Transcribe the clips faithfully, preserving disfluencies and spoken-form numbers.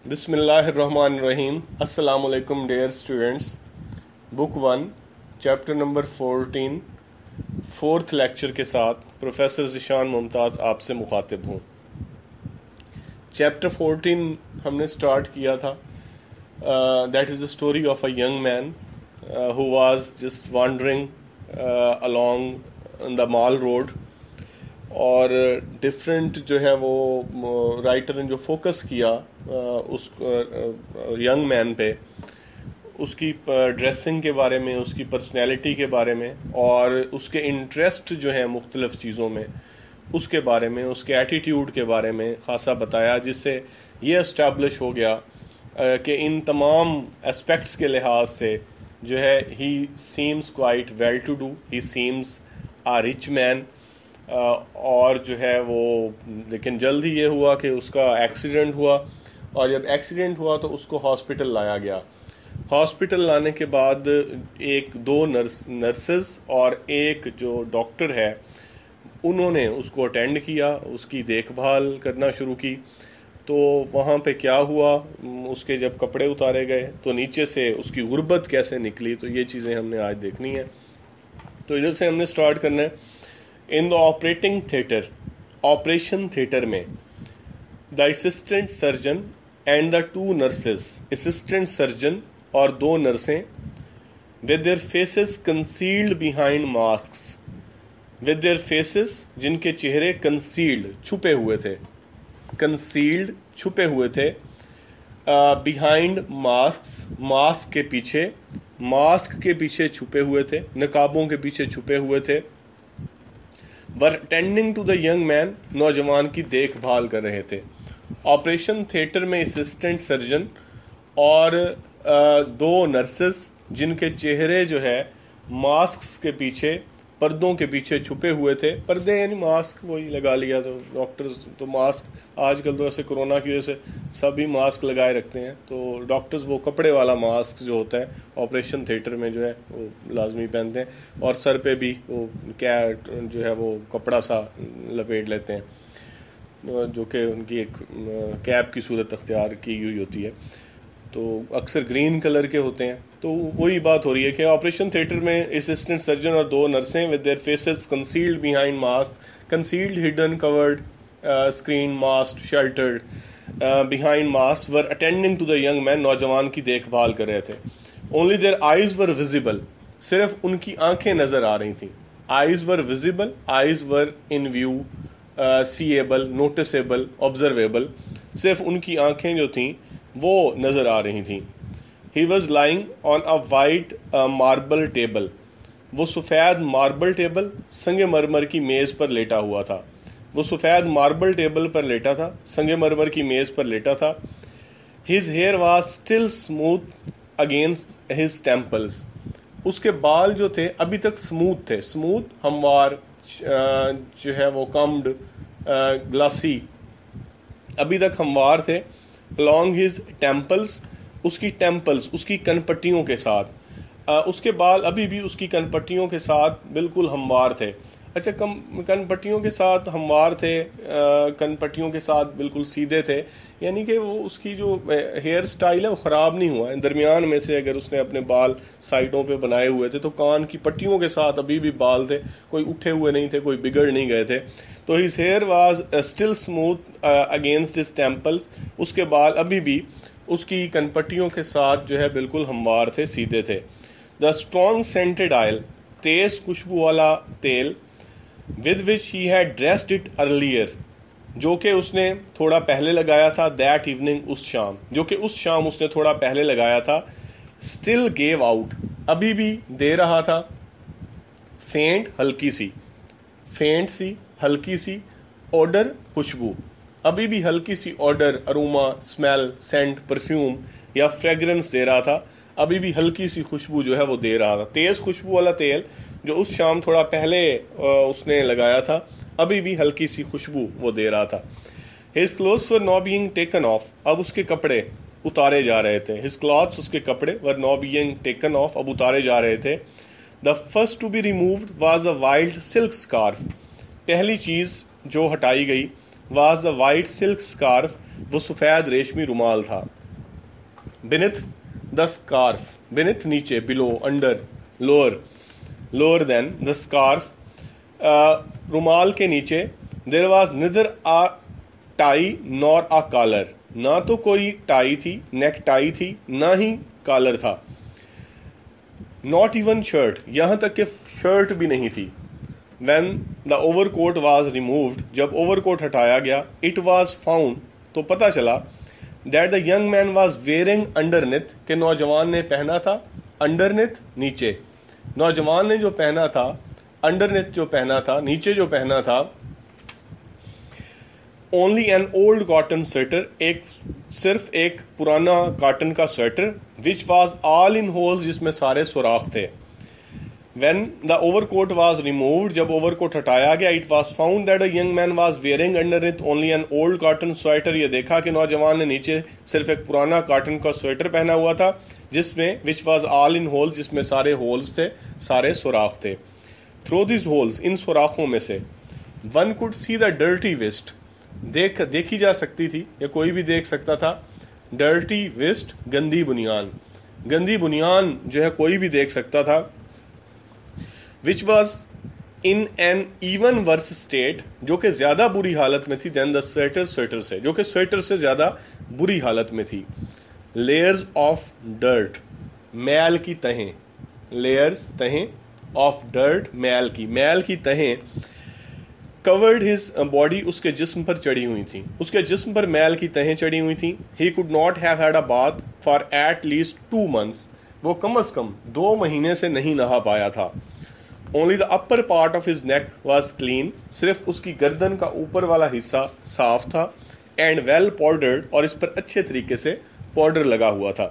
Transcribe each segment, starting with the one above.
بسم اللہ الرحمن الرحیم. السلام علیکم dear students. Book one chapter number fourteen fourth lecture کے ساتھ پروفیسر ذیشان ممتاز آپ سے مخاطب ہوں. چیپٹر فورٹین ہم نے سٹارٹ کیا تھا. That is a story of a young man who was just wandering along the mall road, اور ڈفرینٹ جو ہے وہ رائٹر نے جو فوکس کیا اس ینگ مین پہ, اس کی ڈریسنگ کے بارے میں, اس کی پرسنالٹی کے بارے میں, اور اس کے انٹرسٹ جو ہیں مختلف چیزوں میں اس کے بارے میں, اس کے ایٹیٹیوڈ کے بارے میں خاصا بتایا, جس سے یہ اسٹیبلش ہو گیا کہ ان تمام اسپیکٹس کے لحاظ سے جو ہے he seems quite well to do, he seems a rich man. اور جو ہے وہ لیکن جلد ہی یہ ہوا کہ اس کا ایکسیڈنٹ ہوا, اور جب ایکسیڈنٹ ہوا تو اس کو ہاسپٹل لایا گیا. ہاسپٹل لانے کے بعد ایک دو نرس نرسز اور ایک جو ڈاکٹر ہے انہوں نے اس کو اٹینڈ کیا, اس کی دیکھ بھال کرنا شروع کی. تو وہاں پہ کیا ہوا, اس کے جب کپڑے اتارے گئے تو نیچے سے اس کی غربت کیسے نکلی, تو یہ چیزیں ہم نے آج دیکھنی ہیں. تو ادھر سے ہم نے سٹارٹ کرنا ہے. In the operating theatre, operation theatre میں the assistant surgeon and the two nurses, assistant surgeon اور دو نرسیں, with their faces concealed behind masks, with their faces جن کے چہرے کنسیلڈ چھپے ہوئے تھے, کنسیلڈ چھپے ہوئے تھے, بیہائنڈ ماسکس ماسک کے پیچھے, ماسک کے پیچھے چھپے ہوئے تھے, نقابوں کے پیچھے چھپے ہوئے تھے. Were attending to the young man, نوجوان کی دیکھ بھال کر رہے تھے. آپریشن تھیٹر میں اسسٹنٹ سرجن اور دو نرسز جن کے چہرے جو ہے ماسکس کے پیچھے, پردوں کے پیچھے چھپے ہوئے تھے. پردے یعنی ماسک وہی لگا لیا, تو ڈاکٹرز تو ماسک آج کل تو ایسے کرونا کی وجہ سے سبھی ماسک لگائے رکھتے ہیں, تو ڈاکٹرز وہ کپڑے والا ماسک جو ہوتا ہے آپریشن تھیٹر میں جو ہے وہ لازمی پہنتے ہیں, اور سر پہ بھی وہ کیٹ جو ہے وہ کپڑا سا لپیٹ لیتے ہیں جو کہ ان کی ایک کیپ کی صورت اختیار کی ہوئی ہوتی ہے, تو اکثر گرین کلر کے ہوتے ہیں. تو وہی بات ہو رہی ہے کہ آپریشن تھیٹر میں اسسٹنٹ سرجن اور دو نرسیں with their faces concealed behind mask, concealed hidden covered screen mask sheltered behind mask, were attending to the young man, نوجوان کی دیکھ بھال کر رہے تھے. Only their eyes were visible, صرف ان کی آنکھیں نظر آ رہی تھیں. Eyes were visible, eyes were in view, seeable, noticeable, observable, صرف ان کی آنکھیں جو تھیں وہ نظر آ رہی تھیں. He was lying on a white uh, marble table. وہ سفید ماربل ٹیبل, سنگ مرمر کی میز پر لیٹا ہوا تھا. وہ سفید ماربل ٹیبل پر لیٹا تھا, سنگ مرمر کی میز پر لیٹا تھا. His hair was still smooth against his temples. اس کے بال جو تھے ابھی تک سموتھ تھے, سموتھ ہموار جو ہے وہ کمڈ گلاسی, ابھی تک ہموار تھے. along his temples, اس کی ٹیمپلز, اس کی کن پٹیوں کے ساتھ, اس کے بال ابھی بھی اس کی کن پٹیوں کے ساتھ بالکل ہموار تھے. اچھا, کن پٹیوں کے ساتھ ہموار تھے, کن پٹیوں کے ساتھ بالکل سیدھے تھے, یعنی کہ وہ اس کی جو ہیئر سٹائل ہے وہ خراب نہیں ہوا ہے. درمیان میں سے اگر اس نے اپنے بال سائڈوں پہ بنائے ہوئے تھے تو کان کی پٹیوں کے ساتھ ابھی بھی بال تھے, کوئی اٹھے ہوئے نہیں تھے, کوئی بگڑ نہیں گئے تھے. تو his hair was still smooth against his temples, اس کے بال ابھی بھی اس کی کن پٹیوں کے ساتھ جو ہے بالکل ہموار تھے, سیدھے تھے. دا اسٹرانگ سینٹڈ آئل, تیز خوشبو والا تیل, with which he had dressed it earlier, جو کہ اس نے تھوڑا پہلے لگایا تھا, دیٹ ایوننگ, اس شام, جو کہ اس شام اس نے تھوڑا پہلے لگایا تھا. اسٹل گیو آؤٹ, ابھی بھی دے رہا تھا. فینٹ, ہلکی سی, فینٹ سی ہلکی سی, آڈر, خوشبو, ابھی بھی ہلکی سی odour, aroma, smell, scent, perfume یا فریگرنس دے رہا تھا, ابھی بھی ہلکی سی خوشبو جو ہے وہ دے رہا تھا. تیز خوشبو والا تیل جو اس شام تھوڑا پہلے اس نے لگایا تھا, ابھی بھی ہلکی سی خوشبو وہ دے رہا تھا. His clothes were now being taken off, اب اس کے کپڑے اتارے جا رہے تھے. ہز کلوتھس, اس کے کپڑے, were now being taken off, اب اتارے جا رہے تھے. The first to be removed was a wild silk scarf, پہلی چیز جو ہٹائی گئی, was a white silk scarf, وہ سفید ریشمی رومال تھا. beneath the scarf, beneath نیچے, below, under, lower, lower than the scarf, رومال کے نیچے, there was neither a tie nor a collar, نہ تو کوئی ٹائی تھی, نیک ٹائی تھی, نہ ہی کالر تھا. not even shirt, یہاں تک کہ شرٹ بھی نہیں تھی. when the overcoat was removed, جب اوور کوٹ ہٹایا گیا, it was found, تو پتہ چلا, that the young man was wearing underneath, کہ نوجوان نے پہنا تھا underneath, نیچے. نوجوان نے جو پہنا تھا underneath, جو پہنا تھا نیچے, جو پہنا تھا only an old cotton sweater, ایک صرف ایک پرانا کاٹن کا sweater, which was all in holes, جس میں سارے سوراخ تھے. when the overcoat was removed, جب اوور کوٹ ہٹایا گیا, it was found that a young man was wearing underneath only an old cotton sweater, یہ دیکھا کہ نوجوان نے نیچے صرف ایک پرانا کاٹن کا سویٹر پہنا ہوا تھا, جس میں which was all in holes, جس میں سارے ہولز تھے, سارے سوراخ تھے. through these holes, ان سوراخوں میں سے, one could see the dirty waist, دیکھ دیکھی جا سکتی تھی یا کوئی بھی دیکھ سکتا تھا, ڈرٹی ویسٹ, گندی بنیان, گندی بنیان جو ہے کوئی بھی دیکھ سکتا تھا. which was in an even worse state, جو کہ زیادہ بری حالت میں تھی, than the sweater, سویٹر سے, جو کہ سویٹر سے زیادہ بری حالت میں تھی. layers of dirt, میل کی تہیں, layers تہیں, of dirt, میل کی, میل کی تہیں, covered his body, اس کے جسم پر چڑھی ہوئی تھیں, اس کے جسم پر میل کی تہیں چڑھی ہوئی تھیں. he could not have had a bath for at least two months, وہ کم از کم دو مہینے سے نہیں نہا پایا تھا. only the upper part of his neck was clean, صرف اس کی گردن کا اوپر والا حصہ صاف تھا, and well powdered, اور اس پر اچھے طریقے سے پاؤڈر لگا ہوا تھا.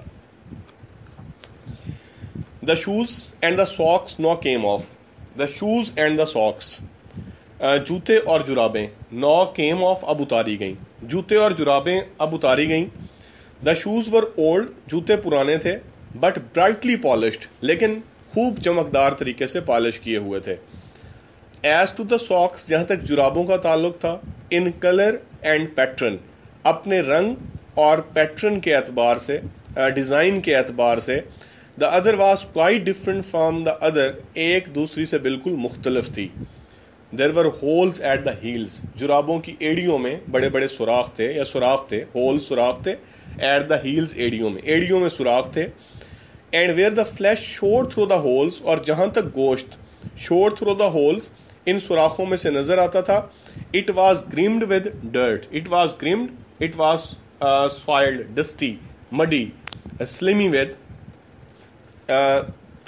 the shoes and the socks now came off, the shoes and the socks, جوتے اور جرابیں, نو کیم آف, اب اتاری گئیں, جوتے اور جرابیں اب اتاری گئیں. دا شوز ور اولڈ, جوتے پرانے تھے, بٹ برائٹلی پالشڈ, لیکن خوب چمکدار طریقے سے پالش کیے ہوئے تھے. ایز ٹو دا ساکس, جہاں تک جرابوں کا تعلق تھا, ان کلر اینڈ پیٹرن, اپنے رنگ اور پیٹرن کے اعتبار سے, ڈیزائن کے اعتبار سے, the other was quite different from the other, ایک دوسری سے بالکل مختلف تھی. there were holes at the heels, جرابوں کی ایڑیوں میں بڑے بڑے سوراخ تھے یا سوراخ تھے, ہول سوراخ تھے, at the heels, ایڑیوں میں, ایڑیوں میں سوراخ تھے. and where the flesh showed through the holes, اور جہاں تک گوشت showed through the holes, ان سوراخوں میں سے نظر آتا تھا, it was grimed with dirt, it was grimed, it was uh, soiled, dusty, muddy, uh, slimy with uh,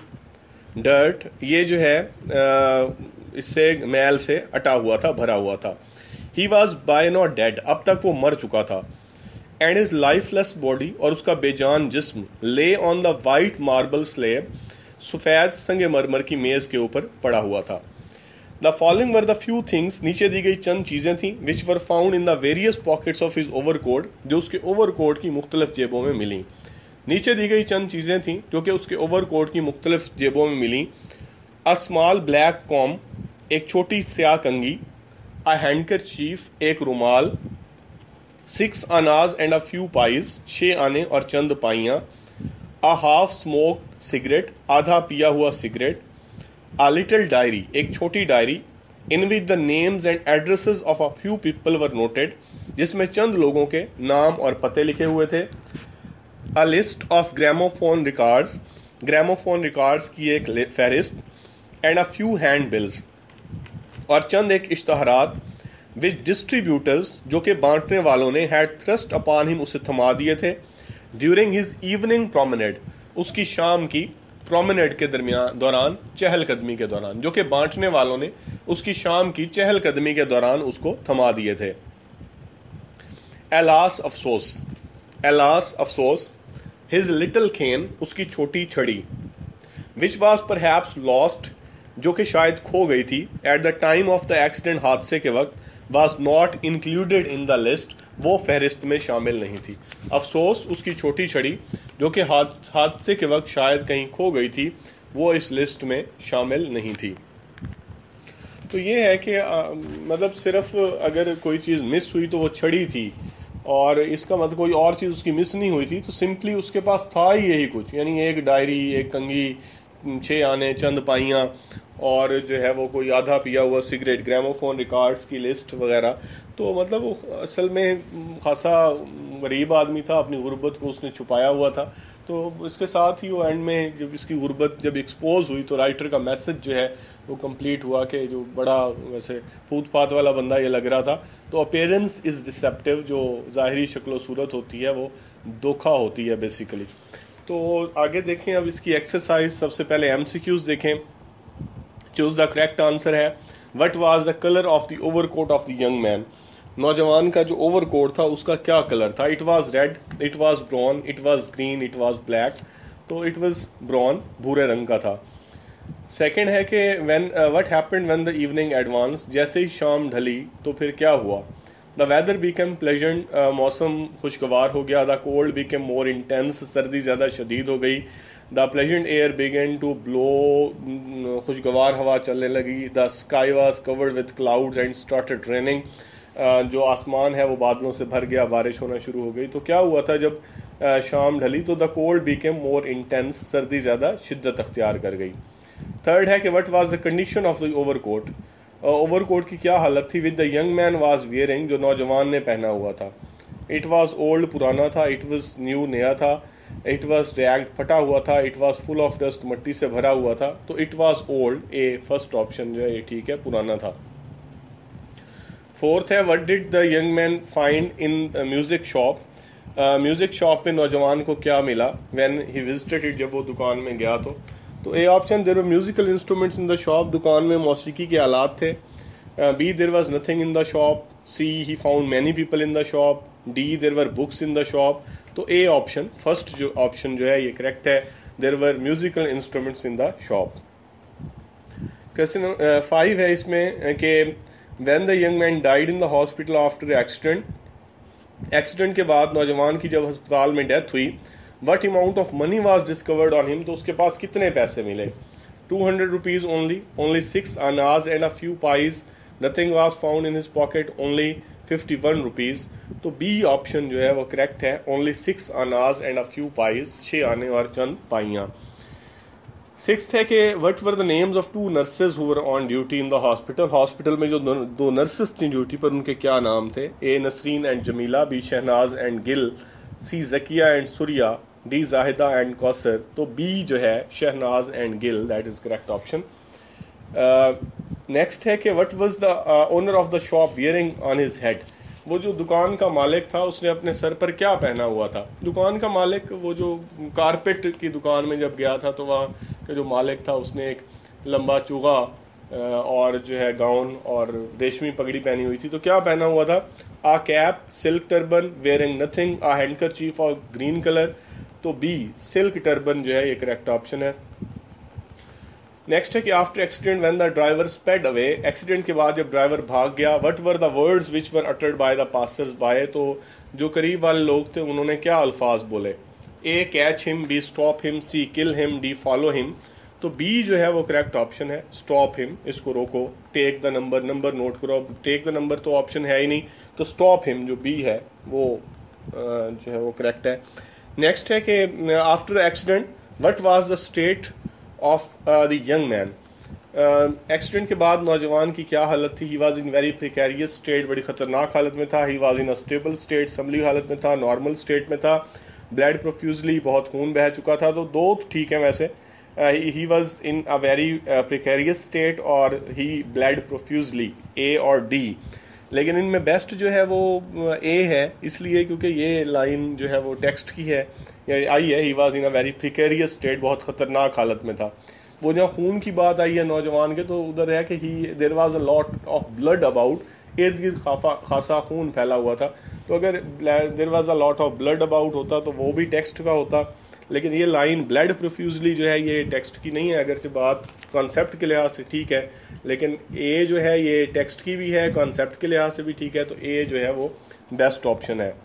dirt, یہ جو ہے uh, اس سے میل سے اٹا ہوا تھا, بھرا ہوا تھا. he was by now dead, اب تک وہ مر چکا تھا. and his lifeless body, اور اس کا بے جان جسم, lay on the white marble slab, سفید سنگ مرمر کی میز کے اوپر پڑا ہوا تھا. the following were the few things, نیچے دی گئی چند چیزیں تھیں, which were found in the various pockets of his overcoat, جو اس کے اوور کوٹ کی مختلف جیبوں میں ملیں. نیچے دی گئی چند چیزیں تھیں جو کہ اس کے اوور کوٹ کی مختلف جیبوں میں ملیں. a small black comb, ایک چھوٹی سیاہ کنگھی, a handkerchief, ایک رومال, six annas and a few pies, چھ آنے اور چند پائیاں, a half smoked cigarette, آدھا پیا ہوا سگریٹ, a little diary, ایک چھوٹی diary, in which the names and addresses of a few people were noted, جس میں چند لوگوں کے نام اور پتے لکھے ہوئے تھے. a list of gramophone records, gramophone records کی ایک فہرست, and a few hand bills, اور چند ایک اشتہارات, which distributors, جو کہ بانٹنے والوں نے, had thrust upon him, اسے تھما دیے تھے, during his evening promenade, اس کی شام کی promenade کے درمیان دوران, چہل قدمی کے دوران, جو کہ بانٹنے والوں نے اس کی شام کی چہل قدمی کے دوران اس کو تھما دیے تھے. alas افسوس, alas افسوس, his little cane, اس کی چھوٹی چھڑی, which was perhaps lost, جو کہ شاید کھو گئی تھی, at the time of the accident, حادثے کے وقت, was not included in the list, وہ فہرست میں شامل نہیں تھی. افسوس, اس کی چھوٹی چھڑی جو کہ حادثے کے وقت شاید کہیں کھو گئی تھی, وہ اس لسٹ میں شامل نہیں تھی. تو یہ ہے کہ مطلب صرف اگر کوئی چیز مس ہوئی تو وہ چھڑی تھی, اور اس کا مطلب کوئی اور چیز اس کی مس نہیں ہوئی تھی، تو سمپلی اس کے پاس تھا ہی یہی کچھ، یعنی ایک ڈائری، ایک کنگھی، چھ آنے، چند پائیاں، اور جو ہے وہ کوئی آدھا پیا ہوا سگریٹ، گراموفون ریکارڈز کی لسٹ وغیرہ. تو مطلب وہ اصل میں خاصا غریب آدمی تھا، اپنی غربت کو اس نے چھپایا ہوا تھا. تو اس کے ساتھ ہی وہ اینڈ میں جب اس کی غربت جب ایکسپوز ہوئی تو رائٹر کا میسج جو ہے وہ کمپلیٹ ہوا کہ جو بڑا ویسے پھوت پات والا بندہ یہ لگ رہا تھا. تو اپیرنس از ڈسیپٹیو، جو ظاہری شکل و صورت ہوتی ہے وہ دھوکہ ہوتی ہے بیسیکلی. تو آگے دیکھیں اب اس کی ایکسرسائز. سب سے پہلے ایم سی کیوز دیکھیں. چوز دا کریکٹ آنسر ہے what was the colour of the overcoat of the young man. نوجوان کا جو اوور کوٹ تھا اس کا کیا کلر تھا؟ It was red, it was brown, it was green, it was black. تو اٹ واز براؤن، بھورے رنگ کا تھا. سیکنڈ ہے کہ when what happened when the evening advance. جیسے ہی شام ڈھلی تو پھر کیا ہوا؟ دا ویدر بیکم پلیزنٹ، موسم خوشگوار ہو گیا. The cold became more intense, سردی زیادہ شدید ہو گئی. The pleasant air began to blow, خوشگوار ہوا چلنے لگی. The sky was covered with clouds and started raining, جو آسمان ہے وہ بادلوں سے بھر گیا، بارش ہونا شروع ہو گئی. تو کیا ہوا تھا جب شام ڈھلی؟ تو the cold became more intense, سردی زیادہ شدت اختیار کر گئی. تھرڈ ہے کہ what was the condition of the overcoat. Overcoat کی کیا حالت تھی؟ With the young man was wearing, جو نوجوان نے پہنا ہوا تھا. اٹ واز اولڈ، پرانا تھا. اٹ واز نیو، نیا تھا. اٹ واز ریگڈ، پھٹا ہوا تھا. It was full of dust, مٹی سے بھرا ہوا تھا. تو it was old, A first option جو ہے یہ ٹھیک ہے، پرانا تھا. فورتھ ہے what did the young man find in music shop. Music shop میں نوجوان کو کیا ملا؟ وین ہی وزٹڈ اٹ، جب وہ دکان میں گیا تو. تو A option there were musical instruments in the shop, دکان میں موسیقی کے آلات تھے. B there was nothing in the shop. C he found many people in the shop. D there were books in the shop. تو A option first جو option جو ہے یہ کریکٹ ہے، there were musical instruments in the shop. Question five ہے اس میں کہ when the young man died in the hospital after accident. Accident کے بعد نوجوان کی جب ہسپتال میں ڈیتھ ہوئی، what amount of money was discovered on him. تو اس کے پاس کتنے پیسے ملے؟ Two hundred rupees only, only six annas and a few pies. Nothing was found in his pocket, only fifty one rupees. تو بی آپشن جو ہے وہ کریکٹ ہے، only six annas and a few pies, چھ آنے اور چند پائیاں. سکس ہے کہ what were the names of two nurses who were on duty in the hospital. Hospital میں جو دو نرسز تھیں ڈیوٹی پر، ان کے کیا نام تھے؟ A Nasreen and Jamila, B Shahnaz and Gul, C Zakia and Suraiya, D Zahida and Kausar. تو بی جو ہے Shahnaz and Gul, that is correct option. Next ہے کہ what was the owner of the shop wearing on his head. وہ جو دکان کا مالک تھا اس نے اپنے سر پر کیا پہنا ہوا تھا؟ دکان کا مالک وہ جو کارپیٹ کی دکان میں جب گیا تھا تو وہاں کا جو مالک تھا اس نے ایک لمبا چوغا اور جو ہے گاؤن اور ریشمی پگڑی پہنی ہوئی تھی. تو کیا پہنا ہوا تھا؟ A cap, silk turban, wearing nothing, a handkerchief اور گرین کلر. تو بی سلک ٹربن جو ہے یہ کریکٹ آپشن ہے. نیکسٹ ہے کہ after accident when the driver speed away. Accident کے بعد جب ڈرائیور بھاگ گیا، what were the words which were uttered by the passers by. تو جو قریب والے لوگ تھے انہوں نے کیا الفاظ بولے؟ A catch him, B stop him, C کل ہم، ڈی فالو ہم. تو بی جو ہے وہ کریکٹ آپشن ہے، اسٹاپ ہم. اس کو روکو، take the number, number note کرو. ٹیک دا نمبر تو آپشن ہے ہی نہیں، تو اسٹاپ ہم جو بی ہے وہ جو ہے وہ کریکٹ ہے. نیکسٹ ہے کہ after accident what was the state of the young man. Accident کے بعد نوجوان کی کیا حالت تھی؟ He was in very precarious state, بڑی خطرناک حالت میں تھا. He was in stable state, سنبھلی حالت میں تھا. نارمل اسٹیٹ میں تھا. بلیڈ پروفیوزلی، بہت خون بہہ چکا تھا. تو دو ٹھیک ہیں ویسے. He was in a very precarious state اور ہی بلیڈ پروفیوزلی، اے اور ڈی. لیکن ان میں بیسٹ جو ہے وہ اے ہے، اس لیے کیونکہ یہ لائن جو ہے وہ ٹیکسٹ کی ہے، یعنی آئی ہے he was in a very precarious state, بہت خطرناک حالت میں تھا. وہ جہاں خون کی بات آئی ہے نوجوان کے تو ادھر ہے کہ he there was a lot of blood about, ارد گرد خاصا خون پھیلا ہوا تھا. تو اگر there was a lot of blood about ہوتا تو وہ بھی ٹیکسٹ کا ہوتا. لیکن یہ لائن بلڈ پروفیوزلی جو ہے یہ ٹیکسٹ کی نہیں ہے، اگرچہ بات کانسیپٹ کے لحاظ سے ٹھیک ہے، لیکن اے جو ہے یہ ٹیکسٹ کی بھی ہے، کانسیپٹ کے لحاظ سے بھی ٹھیک ہے. تو اے جو ہے وہ بیسٹ آپشن ہے.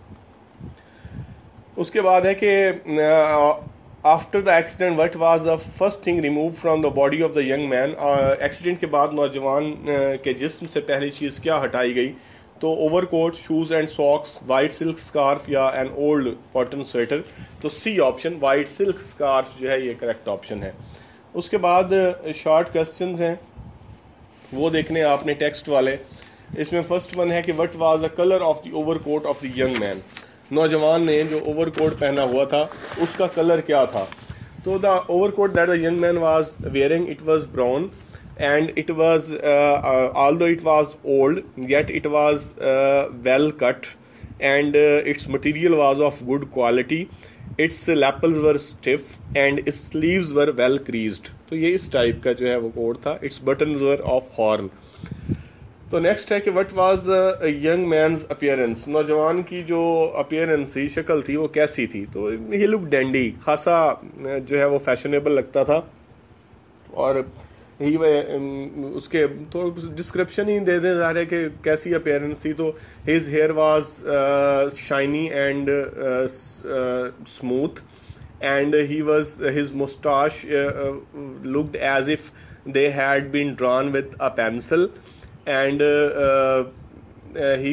اس کے بعد ہے کہ after the accident what was the first thing remove from the body of the young man. Accident کے بعد نوجوان کے جسم سے پہلی چیز کیا ہٹائی گئی؟ تو overcoat, shoes and socks, white silk scarf یا این اولڈ کاٹن سویٹر. تو C option white silk scarf جو ہے یہ کریکٹ آپشن ہے. اس کے بعد شارٹ کوسچنز ہیں وہ دیکھنے آپ نے ٹیکسٹ والے. اس میں فرسٹ ون ہے کہ what was the colour of the overcoat of the young man. نوجوان نے جو اوور کوٹ پہنا ہوا تھا اس کا کلر کیا تھا. تو the overcoat that the young man was wearing it was brown and it was uh, uh, although it was old yet it was uh, well cut and uh, its material was of good quality. Its lapels were stiff and its sleeves were well creased. تو یہ اس type کا جو ہے وہ کوٹ تھا. Its buttons were of horn. تو next ہے کہ what was young man's appearance. نوجوان کی جو اپیئرنس تھی, شکل تھی, وہ کیسی تھی. تو ہی لک ڈینڈی, خاصا جو ہے وہ فیشنیبل لگتا تھا. اور ہی اس کے تھوڑا ڈسکرپشن ہی دے دیں ظاہر ہے کہ کیسی اپیئرنس تھی. تو his hair was shiny and smooth and he was his moustache looked as if they had been drawn with a pencil and he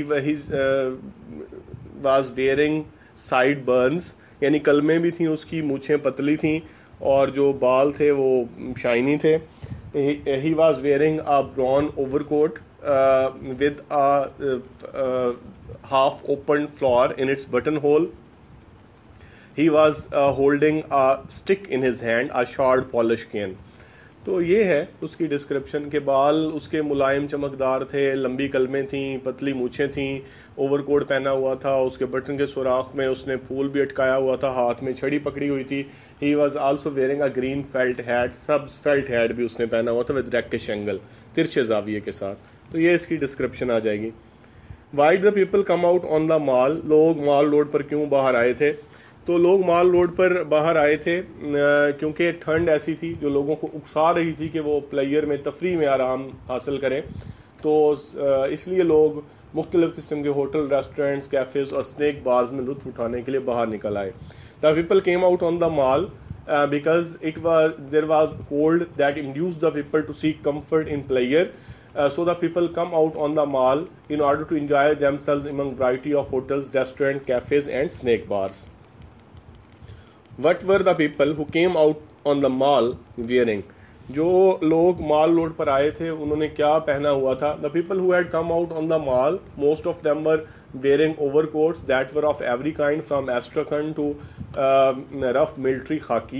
was wearing sideburns, یعنی کلمیں بھی تھیں اس کی, مونچھیں پتلی تھیں اور جو بال تھے وہ شائنی تھے. He was wearing a brown overcoat uh, with a uh, half opened flower in its buttonhole. He was uh, holding a stick in his hand, a short polished cane. تو یہ ہے اس کی ڈسکرپشن کے. بال اس کے ملائم چمکدار تھے, لمبی کلمیں تھیں, پتلی مونچھیں تھیں, اوور کوٹ پہنا ہوا تھا, اس کے بٹن کے سوراخ میں اس نے پھول بھی اٹکایا ہوا تھا, ہاتھ میں چھڑی پکڑی ہوئی تھی. He was also wearing a green felt hat, سبز فیلٹ ہیٹ بھی اس نے پہنا ہوا تھا ود ریکش اینگل, ترچھے زاویے کے ساتھ. تو یہ اس کی ڈسکرپشن آ جائے گی. Why the people come out on the mall. لوگ مال روڈ پر کیوں باہر آئے تھے. تو لوگ مال روڈ پر باہر آئے تھے کیونکہ ٹھنڈ ایسی تھی جو لوگوں کو اکسا رہی تھی کہ وہ پلیئر میں تفریح میں آرام حاصل کریں. تو اس لیے لوگ مختلف قسم کے ہوٹل, ریسٹورینٹس, کیفیز اور اسنیک بارز میں لطف اٹھانے کے لیے باہر نکل آئے. The people came out on the mall because it was there was cold that induce the people to seek comfort in player. So the people come out on the mall in order to enjoy themselves among variety of hotels, restaurants, cafes and snack bars. What were the people who came out on the mall wearing? جو لوگ mall road پر آئے تھے انہوں نے کیا پہنا ہوا تھا. The people who had come out on the mall, most of them were wearing overcoats that were of every kind from astrakhan to uh, rough military khaki,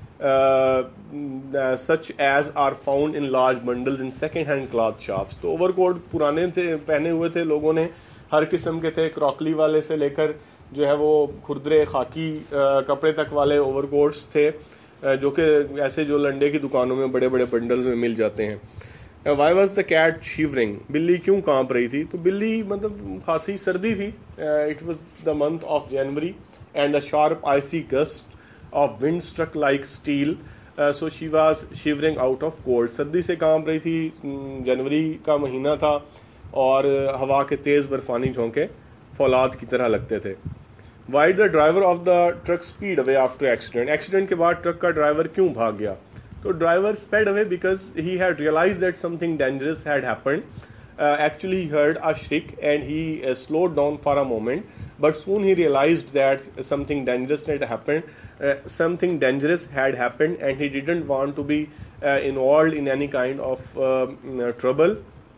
uh, uh, such as are found in large bundles in second hand cloth shops. تو overcoat پرانے تھے, پہنے ہوئے تھے لوگوں نے, ہر قسم کے تھے, کراکلی والے سے لے کر جو ہے وہ کھردرے خاکی کپڑے تک والے اوور کوٹس تھے جو کہ ایسے جو لنڈے کی دکانوں میں بڑے بڑے بنڈلز میں مل جاتے ہیں. Why was the cat shivering. بلی کیوں کانپ رہی تھی. تو بلی مطلب خاصی سردی تھی. It was the month of January and the sharp icy gust of wind struck like steel, so she was shivering out of cold. سردی سے کانپ رہی تھی, جنوری کا مہینہ تھا اور ہوا کے تیز برفانی جھونکے فولاد کی طرح لگتے تھے. Why the driver of the truck speed away after accident. Accident کے بعد ٹرک کا ڈرائیور کیوں بھاگ گیا. تو driver speed away because he had realise that something dangerous had happened. Actually he heard a shriek and he slowed down for a moment but soon he realised that something dangerous had happened something dangerous had happened and he didn't want to be involved in any kind of trouble.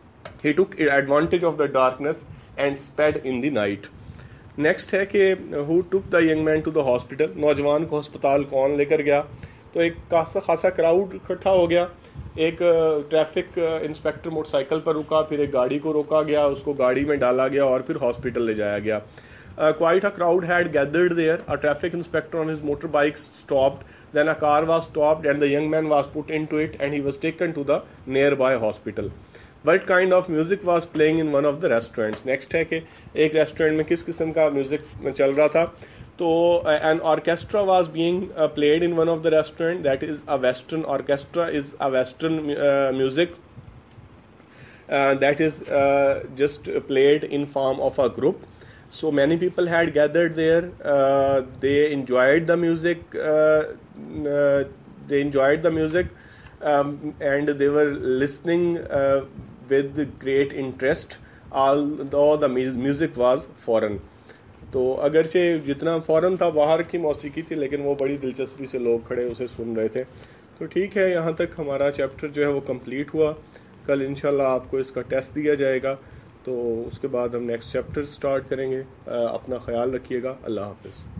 He took advantage of the darkness and speed in the night. Next ہے کہ who took the young man to the hospital. نوجوان کو ہسپتال کون لے کر گیا. تو ایک خاصا خاصا کراؤڈ اکٹھا ہو گیا. ایک ٹریفک انسپیکٹر موٹر سائیکل پر رکا, پھر ایک گاڑی کو روکا گیا, اس کو گاڑی میں ڈالا گیا اور پھر ہاسپٹل لے جایا گیا. quite a crowd had gathered there. A traffic inspector on his motorbike stopped. Then a car was stopped and the young man was put into it and he was taken to the nearby hospital. What kind of music was playing in one of the restaurants? Next ہے کہ ایک restaurant میں کس قسم کا music چل رہا تھا. تو an orchestra was being uh, played in one of the restaurant. That is a western orchestra is a western uh, music uh, that is uh, just played in form of a group. So many people had gathered there. Uh, they enjoyed the music. Uh, uh, they enjoyed the music, um, and they were listening uh, with great interest. although the music was foreign. تو اگرچہ جتنا فوراً تھا باہر کی موسیقی تھی لیکن وہ بڑی دلچسپی سے لوگ کھڑے اسے سن رہے تھے. تو ٹھیک ہے, یہاں تک ہمارا چیپٹر جو ہے وہ کمپلیٹ ہوا. کل انشاءاللہ آپ کو اس کا ٹیسٹ دیا جائے گا, تو اس کے بعد ہم نیکسٹ چیپٹر سٹارٹ کریں گے. اپنا خیال رکھیے گا. اللہ حافظ.